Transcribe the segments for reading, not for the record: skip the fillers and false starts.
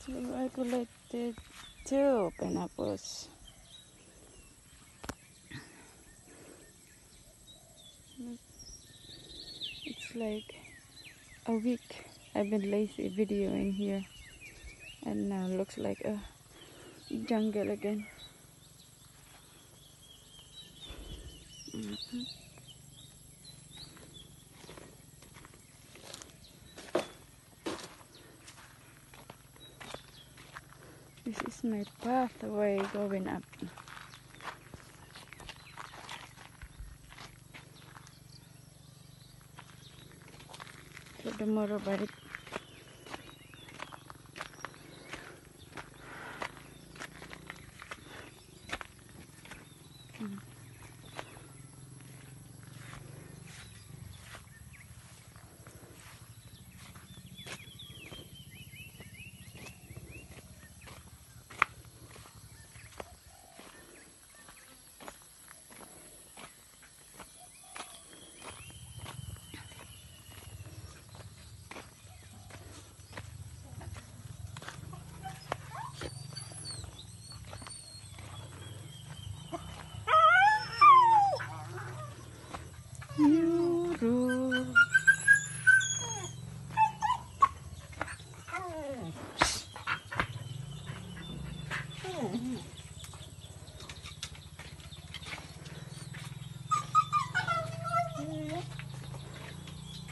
Regulated too, pineapples. It's like a week I've been lazy videoing here, and now looks like a jungle again. This is my pathway going up. So tomorrow, balik.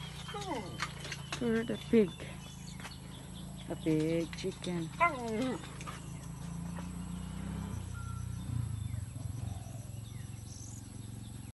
For the pig, a big chicken.